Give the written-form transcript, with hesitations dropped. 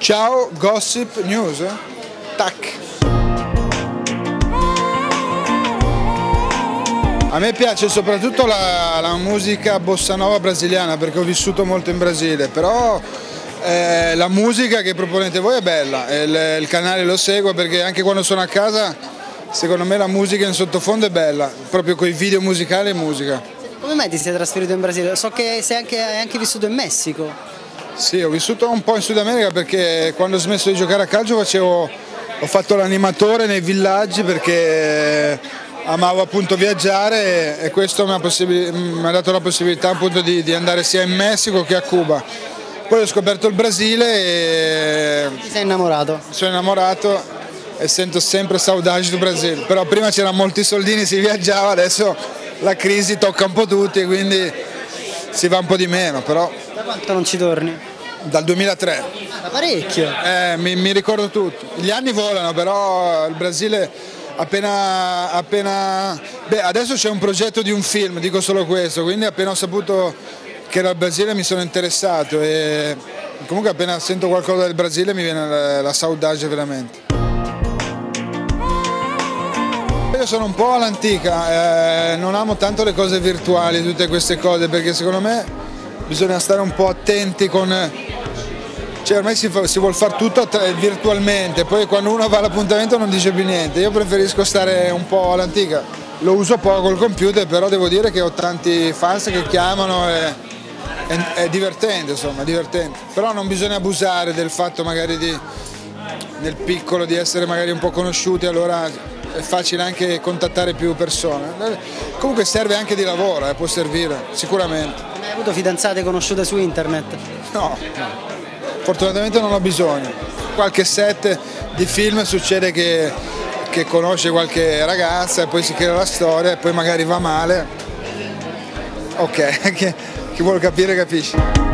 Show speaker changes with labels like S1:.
S1: Ciao Gossip News. Tac. A me piace soprattutto la musica bossa nova brasiliana perché ho vissuto molto in Brasile, però la musica che proponete voi è bella, il canale lo seguo perché anche quando sono a casa secondo me la musica in sottofondo è bella, proprio con i video musicali e musica.
S2: Come mai ti sei trasferito in Brasile? So che hai anche vissuto in Messico.
S1: Sì, ho vissuto un po' in Sud America perché quando ho smesso di giocare a calcio ho fatto l'animatore nei villaggi perché amavo appunto viaggiare e questo mi ha dato la possibilità appunto di andare sia in Messico che a Cuba. Poi ho scoperto il Brasile e
S2: Ti sei innamorato?
S1: sono innamorato e sento sempre saudade do Brasile, però prima c'erano molti soldini, si viaggiava, adesso la crisi tocca un po' tutti quindi si va un po' di meno, però.
S2: Da quanto non ci torni?
S1: Dal 2003.
S2: Da parecchio.
S1: Mi ricordo tutto. Gli anni volano, però il Brasile appena. Beh, adesso c'è un progetto di un film, dico solo questo, quindi appena ho saputo che era il Brasile mi sono interessato e comunque appena sento qualcosa del Brasile mi viene la saudade veramente. Io sono un po' all'antica, non amo tanto le cose virtuali, tutte queste cose, perché secondo me bisogna stare un po' attenti cioè ormai si vuol fare tutto virtualmente, poi quando uno va all'appuntamento non dice più niente. Io preferisco stare un po' all'antica, lo uso poco il computer, però devo dire che ho tanti fans che chiamano e è divertente, insomma, è divertente. Però non bisogna abusare del fatto magari nel piccolo di essere magari un po' conosciuti, allora è facile anche contattare più persone. Comunque serve anche di lavoro, può servire, sicuramente.
S2: Hai avuto fidanzate conosciute su internet?
S1: No, fortunatamente non ho bisogno. Qualche set di film succede che conosce qualche ragazza e poi si crea la storia e poi magari va male. Ok, chi vuole capire capisce.